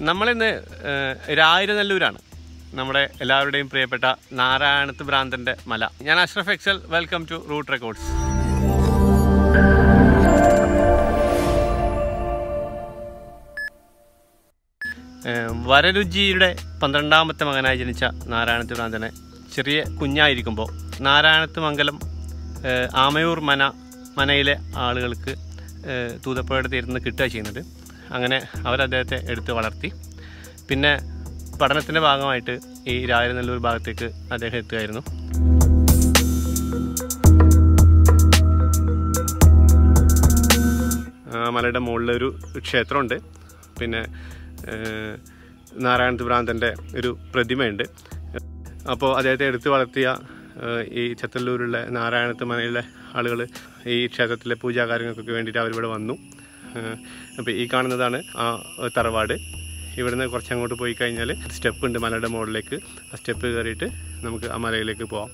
നമ്മളിന്ന് രായിരനെല്ലൂരാണ്, നമ്മുടെ എല്ലാവരുടെയും പ്രിയപ്പെട്ട നാരായണത്ത് ഭ്രാന്തൻ്റെ മല. ഞാൻ Ashraf Excel, welcome to route records. വരരുചിയുടെ 12ാമത്തെ മകനായി ജനിച്ച നാരായണത്ത് ഭ്രാന്തനെ ചെറിയ കുഞ്ഞായിരിക്കുമ്പോൾ നാരായണത്ത് മംഗലം ആമയൂർ മനയിലെ ആളുകൾക്ക് തൂതപ്പുഴയുടെ തീരുന്ന് കിട്ടുക ചെയ്യുന്നത്. അങ്ങനെ അവരദ്ദേഹത്തെ എടുത്ത് വളർത്തി. പിന്നെ പഠനത്തിൻ്റെ ഭാഗമായിട്ട് ഈ രായിരനെല്ലൂർ ഭാഗത്തേക്ക് അദ്ദേഹം എത്തുകയായിരുന്നു. മലയുടെ മുകളിലൊരു ക്ഷേത്രമുണ്ട്. പിന്നെ നാരായണത്ത് ഭ്രാന്തൻ്റെ ഒരു പ്രതിമയുണ്ട്. അപ്പോൾ അദ്ദേഹത്തെ എടുത്ത് വളർത്തിയ ഈ ചത്തല്ലൂരുള്ള നാരായണത്ത് മനയിലെ ആളുകൾ ഈ ക്ഷേത്രത്തിലെ പൂജാകാര്യങ്ങൾക്കൊക്കെ വേണ്ടിയിട്ട് അവരിവിടെ വന്നു. അപ്പോൾ ഈ കാണുന്നതാണ് ആ തറവാട്. ഇവിടുന്ന് കുറച്ചങ്ങോട്ട് പോയി കഴിഞ്ഞാൽ സ്റ്റെപ്പ് ഉണ്ട് മലയുടെ മുകളിലേക്ക്. ആ സ്റ്റെപ്പ് കയറിയിട്ട് നമുക്ക് ആ മലയിലേക്ക് പോവാം.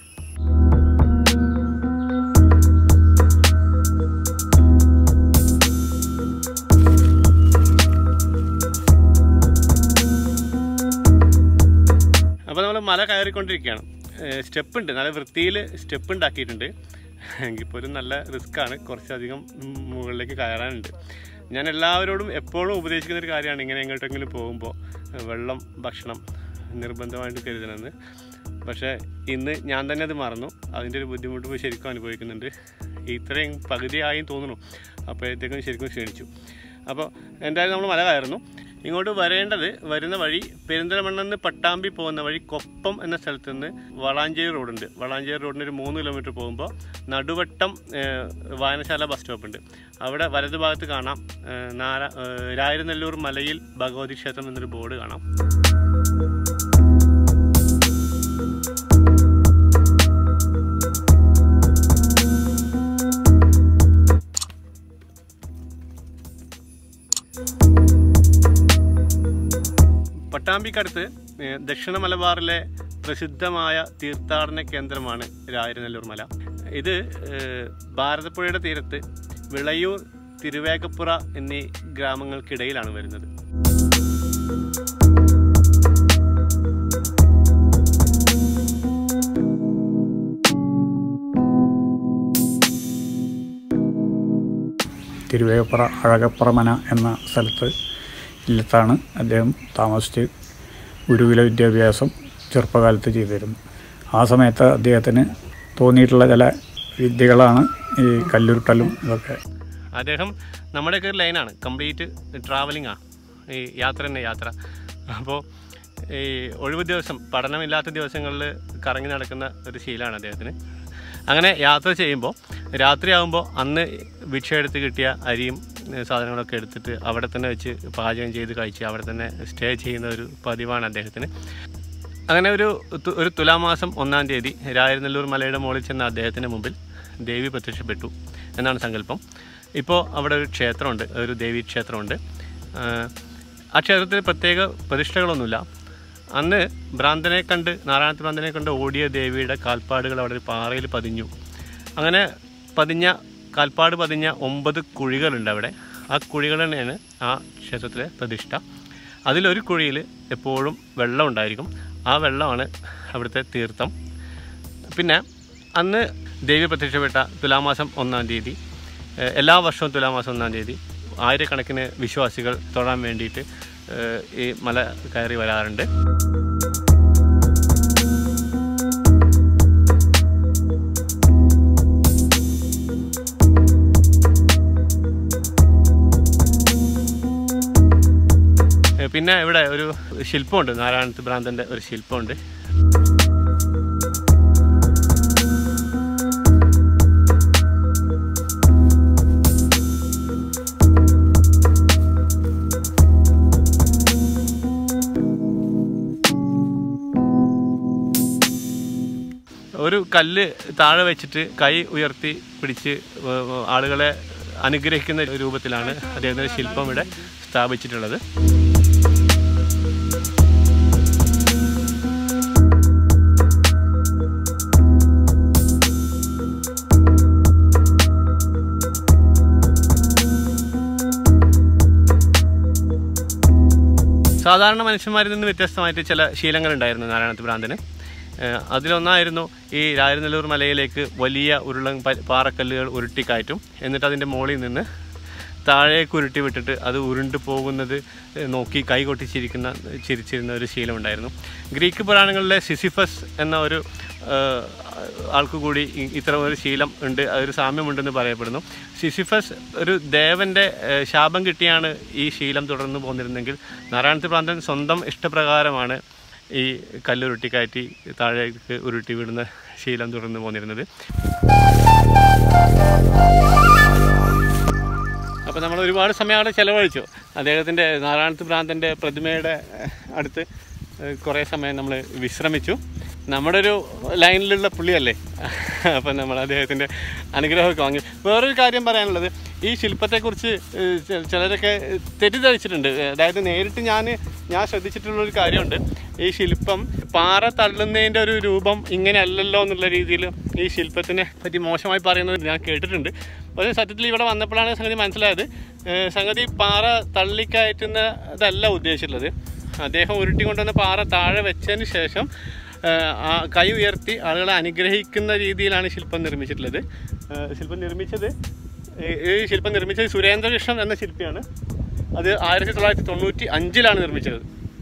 അപ്പോൾ നമ്മൾ മല കയറിക്കൊണ്ടിരിക്കുകയാണ്. സ്റ്റെപ്പ് ഉണ്ട്, നല്ല വൃത്തിയിൽ സ്റ്റെപ്പ് ഉണ്ടാക്കിയിട്ടുണ്ട്. എങ്കിൽപ്പോലും നല്ല റിസ്ക്കാണ്, കുറച്ചധികം മുകളിലേക്ക് കയറാനുണ്ട്. ഞാൻ എല്ലാവരോടും എപ്പോഴും ഉപദേശിക്കുന്ന ഒരു കാര്യമാണ്, ഇങ്ങനെ എങ്ങോട്ടെങ്കിലും പോകുമ്പോൾ വെള്ളം, ഭക്ഷണം നിർബന്ധമായിട്ട് കരുതണമെന്ന്. പക്ഷേ ഇന്ന് ഞാൻ തന്നെ അത് മറന്നു. അതിൻ്റെ ഒരു ബുദ്ധിമുട്ട് ശരിക്കും അനുഭവിക്കുന്നുണ്ട്. ഇത്രയും പകുതിയായും തോന്നുന്നു. അപ്പോഴത്തേക്കും ശരിക്കും ക്ഷീണിച്ചു. അപ്പോൾ എന്തായാലും നമ്മൾ മല കയറുന്നു. ഇങ്ങോട്ട് വരുന്ന വഴി പെരിന്തൽമണ്ണെന്ന് പട്ടാമ്പി പോകുന്ന വഴി കൊപ്പം എന്ന സ്ഥലത്ത് നിന്ന് വളാഞ്ചേരി റോഡുണ്ട്. വളാഞ്ചേരി റോഡിന് ഒരു 3 കിലോമീറ്റർ പോകുമ്പോൾ നടുവട്ടം വായനശാല ബസ് സ്റ്റോപ്പുണ്ട്. അവിടെ വലതു ഭാഗത്ത് കാണാം രായിരനെല്ലൂർ മലയിൽ ഭഗവതി ക്ഷേത്രം എന്നൊരു ബോർഡ് കാണാം. പട്ടാമ്പിക്കടുത്ത് ദക്ഷിണ മലബാറിലെ പ്രസിദ്ധമായ തീർത്ഥാടന കേന്ദ്രമാണ് രായിരനെല്ലൂർ മല. ഇത് ഭാരതപ്പുഴയുടെ തീരത്ത് വിളയൂർ, തിരുവേഗപ്പുറ എന്നീ ഗ്രാമങ്ങൾക്കിടയിലാണ് വരുന്നത്. തിരുവേഗപ്പുറ അഴകപ്പുറ മന എന്ന ഇല്ലത്താണ് അദ്ദേഹം താമസിച്ച് ഗുരുകുല വിദ്യാഭ്യാസം ചെറുപ്പകാലത്ത് ചെയ്തിരുന്നു. ആ സമയത്ത് അദ്ദേഹത്തിന് തോന്നിയിട്ടുള്ള ചില വിദ്യകളാണ് ഈ കല്ലുരുട്ടലും ഇതൊക്കെ. അദ്ദേഹം നമ്മുടെയൊക്കെ ഒരു ലൈനാണ്, കംപ്ലീറ്റ് ട്രാവലിംഗാണ്, ഈ യാത്ര തന്നെ യാത്ര. അപ്പോൾ ഈ ഒഴിവ് ദിവസം, പഠനമില്ലാത്ത ദിവസങ്ങളിൽ കറങ്ങി നടക്കുന്ന ഒരു ശീലമാണ് അദ്ദേഹത്തിന്. അങ്ങനെ യാത്ര ചെയ്യുമ്പോൾ രാത്രിയാകുമ്പോൾ അന്ന് ഭിക്ഷ എടുത്ത് കിട്ടിയ അരിയും സാധനങ്ങളൊക്കെ എടുത്തിട്ട് അവിടെ തന്നെ വെച്ച് പാചകം ചെയ്ത് കഴിച്ച് അവിടെ തന്നെ സ്റ്റേ ചെയ്യുന്ന ഒരു പതിവാണ് അദ്ദേഹത്തിന്. അങ്ങനെ ഒരു തുലാമാസം 1-ാം തീയതി രായിരനെല്ലൂർ മലയുടെ മുകളിൽ ചെന്ന അദ്ദേഹത്തിൻ്റെ മുമ്പിൽ ദേവി പ്രത്യക്ഷപ്പെട്ടു എന്നാണ് സങ്കല്പം. ഇപ്പോൾ അവിടെ ഒരു ക്ഷേത്രമുണ്ട്, ഒരു ദേവീ ക്ഷേത്രമുണ്ട്. ആ ക്ഷേത്രത്തിൽ പ്രത്യേക പ്രതിഷ്ഠകളൊന്നുമില്ല. അന്ന് നാരായണത്ത് ഭ്രാന്തനെ കണ്ട് ഓടിയ ദേവിയുടെ കാൽപ്പാടുകൾ അവിടെ ഒരു പാറയിൽ പതിഞ്ഞു. അങ്ങനെ കാൽപ്പാട് പതിഞ്ഞ 9 കുഴികളുണ്ട് അവിടെ. ആ കുഴികൾ തന്നെയാണ് ആ ക്ഷേത്രത്തിലെ പ്രതിഷ്ഠ. അതിലൊരു കുഴിയിൽ എപ്പോഴും വെള്ളം ഉണ്ടായിരിക്കും. ആ വെള്ളമാണ് അവിടുത്തെ തീർത്ഥം. പിന്നെ അന്ന് ദേവി പ്രത്യക്ഷപ്പെട്ട തുലാമാസം 1-ാം തീയതി, എല്ലാ വർഷവും തുലാമാസം 1-ാം തീയതി ആയിരക്കണക്കിന് വിശ്വാസികൾ തൊഴാൻ വേണ്ടിയിട്ട് ഈ മല കയറി വരാറുണ്ട്. പിന്നെ ഇവിടെ ഒരു ശില്പമുണ്ട്, നാരായണത്ത് ഭ്രാന്തൻ്റെ ഒരു ശില്പമുണ്ട്. ഒരു കല്ല് താഴെ വെച്ചിട്ട് കൈ ഉയർത്തി പിടിച്ച് ആളുകളെ അനുഗ്രഹിക്കുന്ന രൂപത്തിലാണ് അദ്ദേഹത്തിൻ്റെ ശില്പം ഇവിടെ സ്ഥാപിച്ചിട്ടുള്ളത്. സാധാരണ മനുഷ്യന്മാരിൽ നിന്ന് വ്യത്യസ്തമായിട്ട് ചില ശീലങ്ങളുണ്ടായിരുന്നു നാരായണത്ത് ഭ്രാന്തന്. അതിലൊന്നായിരുന്നു ഈ രാജനെല്ലൂർ മലയിലേക്ക് വലിയ പാറക്കല്ലുകൾ ഉരുട്ടിക്കയറ്റും. എന്നിട്ട് അതിൻ്റെ മുകളിൽ നിന്ന് താഴേക്ക് ഉരുട്ടി വിട്ടിട്ട് അത് ഉരുണ്ട് പോകുന്നത് നോക്കി കൈകൊട്ടി ചിരിച്ചിരുന്ന ഒരു ശീലമുണ്ടായിരുന്നു. ഗ്രീക്ക് പുരാണങ്ങളിലെ സിസിഫസ് എന്ന ഒരു ആൾക്ക് കൂടി ഇത്തരം ഒരു ശീലം ഉണ്ട്, അതൊരു സാമ്യമുണ്ടെന്ന് പറയപ്പെടുന്നു. സിസിഫസ് ഒരു ദേവൻ്റെ ശാപം കിട്ടിയാണ് ഈ ശീലം തുടർന്ന് പോന്നിരുന്നെങ്കിൽ നാരായണത്ത് ഭ്രാന്തൻ സ്വന്തം ഇഷ്ടപ്രകാരമാണ് ഈ കല്ലുരുട്ടിക്കയറ്റി താഴേക്ക് ഉരുട്ടി വിടുന്ന ശീലം തുടർന്ന് പോന്നിരുന്നത്. അപ്പോൾ നമ്മൾ ഒരുപാട് സമയം അവിടെ ചിലവഴിച്ചു. അദ്ദേഹത്തിൻ്റെ നാരായണത്ത് ഭ്രാന്തൻ്റെ പ്രതിമയുടെ അടുത്ത് കുറേ സമയം നമ്മൾ വിശ്രമിച്ചു. നമ്മുടെ ഒരു ലൈനിലുള്ള പുള്ളിയല്ലേ, അപ്പം നമ്മൾ അദ്ദേഹത്തിൻ്റെ അനുഗ്രഹമൊക്കെ വാങ്ങി. വേറൊരു കാര്യം പറയാനുള്ളത്, ഈ ശില്പത്തെക്കുറിച്ച് ചിലരൊക്കെ തെറ്റിദ്ധരിച്ചിട്ടുണ്ട്. അതായത് നേരിട്ട് ഞാൻ ശ്രദ്ധിച്ചിട്ടുള്ളൊരു കാര്യമുണ്ട്. ഈ ശില്പം പാറ തള്ളുന്നതിൻ്റെ ഒരു രൂപം ഇങ്ങനെ അല്ലല്ലോ എന്നുള്ള രീതിയിൽ ഈ ശില്പത്തിനെ പറ്റി മോശമായി പറയുന്നത് ഞാൻ കേട്ടിട്ടുണ്ട്. പക്ഷേ സത്യത്തിൽ ഇവിടെ വന്നപ്പോഴാണ് സംഗതി മനസ്സിലായത്. സംഗതി പാറ തള്ളിക്കയറ്റുന്നതല്ല ഉദ്ദേശിച്ചിട്ടുള്ളത്. അദ്ദേഹം ഉരുട്ടിക്കൊണ്ടുവന്ന പാറ താഴെ വെച്ചതിന് ശേഷം കൈ ഉയർത്തി ആളുകളെ അനുഗ്രഹിക്കുന്ന രീതിയിലാണ് ശില്പം നിർമ്മിച്ചിട്ടുള്ളത്. ഈ ശില്പം നിർമ്മിച്ചത് സുരേന്ദ്രകൃഷ്ണൻ എന്ന ശില്പിയാണ്. അത് 1995 നിർമ്മിച്ചത്.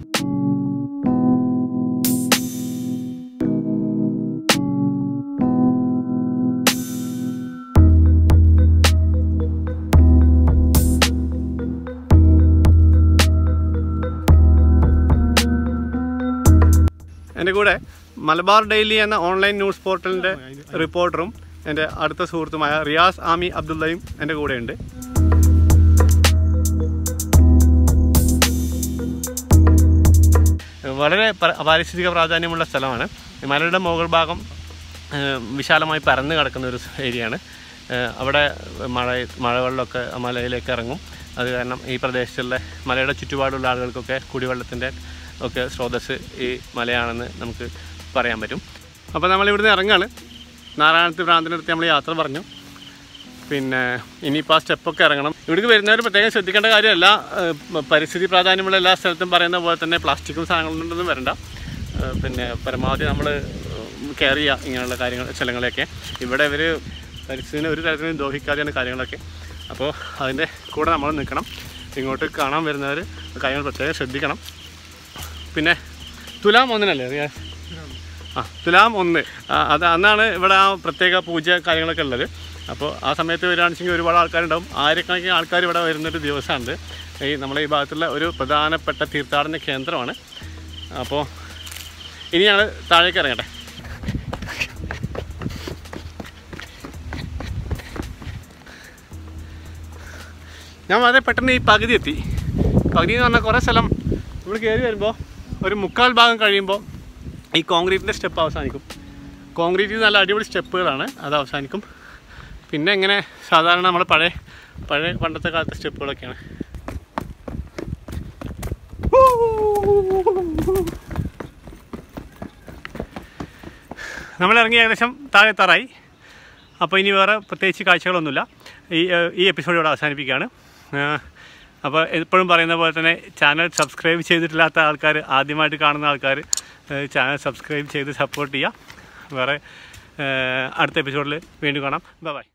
എൻ്റെ കൂടെ മലബാർ ഡെയിലി എന്ന ഓൺലൈൻ ന്യൂസ് പോർട്ടലിൻ്റെ റിപ്പോർട്ടറും എൻ്റെ അടുത്ത സുഹൃത്തുമായ റിയാസ് ആമി അബ്ദുള്ളയും എൻ്റെ കൂടെയുണ്ട്. വളരെ പാരിസ്ഥിതിക പ്രാധാന്യമുള്ള സ്ഥലമാണ്. മലയുടെ മുകൾ ഭാഗം വിശാലമായി പരന്ന് കിടക്കുന്ന ഒരു ഏരിയയാണ്. അവിടെ മഴവെള്ളമൊക്കെ മലയിലേക്ക് ഇറങ്ങും. അത് കാരണം ഈ പ്രദേശത്തുള്ള മലയുടെ ചുറ്റുപാടുള്ള ആളുകൾക്കൊക്കെ കുടിവെള്ളത്തിൻ്റെ ഒക്കെ സ്രോതസ്സ് ഈ മലയാണെന്ന് നമുക്ക് പറയാൻ പറ്റും. അപ്പോൾ നമ്മളിവിടുന്ന് ഇറങ്ങാണ്. നാരായണത്ത് ഭ്രാന്തനടുത്ത് നമ്മൾ യാത്ര പറഞ്ഞു. പിന്നെ ഇനിയിപ്പോൾ ആ സ്റ്റെപ്പൊക്കെ ഇറങ്ങണം. ഇവിടേക്ക് വരുന്നവർ പ്രത്യേകം ശ്രദ്ധിക്കേണ്ട കാര്യമല്ല, പരിസ്ഥിതി പ്രാധാന്യമുള്ള എല്ലാ സ്ഥലത്തും പറയുന്ന പോലെ തന്നെ പ്ലാസ്റ്റിക്കും സാധനങ്ങളൊന്നും വരണ്ട. പിന്നെ പരമാവധി നമ്മൾ കെയർ ചെയ്യുക ഇങ്ങനെയുള്ള സ്ഥലങ്ങളെയൊക്കെ. ഇവിടെ ഇവർ പരിസ്ഥിതിനെ ഒരു തരത്തിലും ദ്രോഹിക്കാതെയാണ് കാര്യങ്ങളൊക്കെ. അപ്പോൾ അതിൻ്റെ കൂടെ നമ്മൾ നിൽക്കണം. ഇങ്ങോട്ട് കാണാൻ വരുന്നവർ കാര്യങ്ങൾ പ്രത്യേകം ശ്രദ്ധിക്കണം. പിന്നെ തുലാം 1 അറിയാം. തുലാം 1 അന്നാണ് ഇവിടെ ആ പ്രത്യേക പൂജ കാര്യങ്ങളൊക്കെ ഉള്ളത്. അപ്പോൾ ആ സമയത്ത് വരികയാണെന്നുവെച്ചെങ്കിൽ ഒരുപാട് ആൾക്കാരുണ്ടാവും. ആയിരക്കണക്കിന് ആൾക്കാർ ഇവിടെ വരുന്നൊരു ദിവസമാണിത്. നമ്മളെ ഈ ഭാഗത്തുള്ള ഒരു പ്രധാനപ്പെട്ട തീർത്ഥാടന കേന്ദ്രമാണ്. അപ്പോൾ ഇനി ഞങ്ങൾ താഴേക്ക് ഇറങ്ങട്ടെ. ഞാൻ വളരെ പെട്ടെന്ന് ഈ പകുതി എത്തി. പകുതി എന്ന് പറഞ്ഞാൽ കുറേ സ്ഥലം നമ്മൾ കയറി വരുമ്പോൾ ഒരു 3/4 ഭാഗം കഴിയുമ്പോൾ ഈ കോൺക്രീറ്റിൻ്റെ സ്റ്റെപ്പ് അവസാനിക്കും. കോൺക്രീറ്റിൽ നല്ല അടിപൊളി സ്റ്റെപ്പുകളാണ്, അത് അവസാനിക്കും. പിന്നെ ഇങ്ങനെ സാധാരണ നമ്മൾ പഴയ പണ്ടത്തെ കാലത്തെ സ്റ്റെപ്പുകളൊക്കെയാണ്. നമ്മളിറങ്ങി ഏകദേശം താഴെത്താറായി. അപ്പോൾ ഇനി വേറെ പ്രത്യേകിച്ച് കാഴ്ചകളൊന്നുമില്ല. ഈ എപ്പിസോഡ് ഇവിടെ അവസാനിപ്പിക്കുകയാണ്. അപ്പോൾ എപ്പോഴും പറയുന്ന പോലെ തന്നെ ചാനൽ സബ്സ്ക്രൈബ് ചെയ്തിട്ടില്ലാത്ത ആൾക്കാർ, ആദ്യമായിട്ട് കാണുന്ന ആൾക്കാർ ചാനൽ സബ്സ്ക്രൈബ് ചെയ്ത് സപ്പോർട്ട് ചെയ്യുക. വേറെ അടുത്ത എപ്പിസോഡിൽ വീണ്ടും കാണാം. ബൈ.